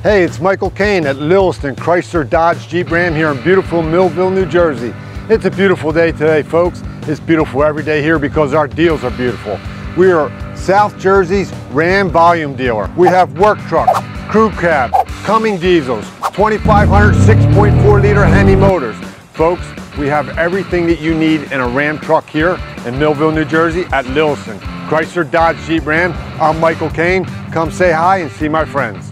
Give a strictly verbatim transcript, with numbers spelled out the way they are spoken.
Hey, it's Michael Kane at Lilliston Chrysler Dodge Jeep Ram here in beautiful Millville, New Jersey. It's a beautiful day today, folks. It's beautiful every day here because our deals are beautiful. We are South Jersey's Ram volume dealer. We have work trucks, crew cab, Cumming diesels, twenty-five hundred six point four liter Hemi motors. Folks, we have everything that you need in a Ram truck here in Millville, New Jersey at Lilliston Chrysler Dodge Jeep Ram. I'm Michael Kane. Come say hi and see my friends.